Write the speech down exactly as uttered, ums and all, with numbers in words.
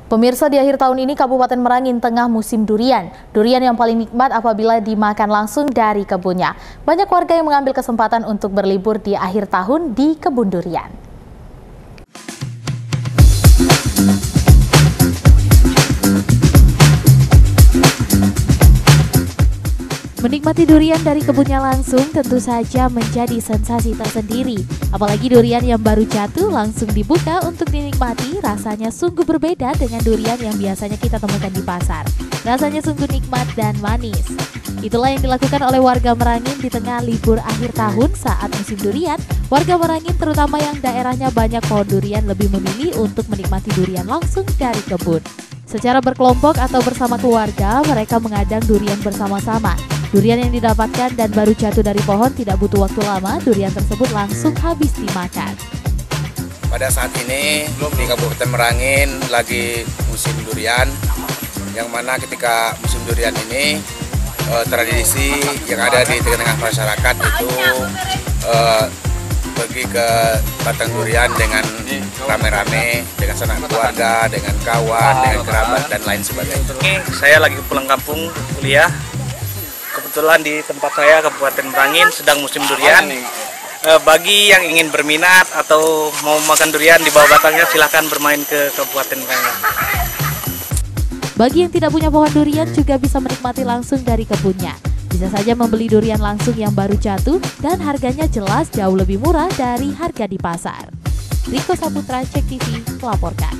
Pemirsa, di akhir tahun ini Kabupaten Merangin tengah musim durian. Durian yang paling nikmat apabila dimakan langsung dari kebunnya. Banyak warga yang mengambil kesempatan untuk berlibur di akhir tahun di kebun durian. Menikmati durian dari kebunnya langsung tentu saja menjadi sensasi tersendiri. Apalagi durian yang baru jatuh langsung dibuka untuk dinikmati, rasanya sungguh berbeda dengan durian yang biasanya kita temukan di pasar. Rasanya sungguh nikmat dan manis. Itulah yang dilakukan oleh warga Merangin di tengah libur akhir tahun saat musim durian. Warga Merangin terutama yang daerahnya banyak pohon durian lebih memilih untuk menikmati durian langsung dari kebun. Secara berkelompok atau bersama keluarga, mereka mengadang durian bersama-sama. Durian yang didapatkan dan baru jatuh dari pohon tidak butuh waktu lama, durian tersebut langsung habis dimakan. Pada saat ini di Kabupaten Merangin lagi musim durian, yang mana ketika musim durian ini eh, tradisi yang ada di tengah-tengah masyarakat itu eh, pergi ke batang durian dengan rame-rame, dengan sanak keluarga, dengan kawan, dengan kerabat dan lain sebagainya. Saya lagi pulang kampung kuliah. Kebetulan di tempat saya Kabupaten Merangin sedang musim durian. E, bagi yang ingin berminat atau mau makan durian di bawah batangnya, silahkan bermain ke Kabupaten Merangin. Bagi yang tidak punya pohon durian juga bisa menikmati langsung dari kebunnya. Bisa saja membeli durian langsung yang baru jatuh dan harganya jelas jauh lebih murah dari harga di pasar. Riko Saputra, Cek T V, melaporkan.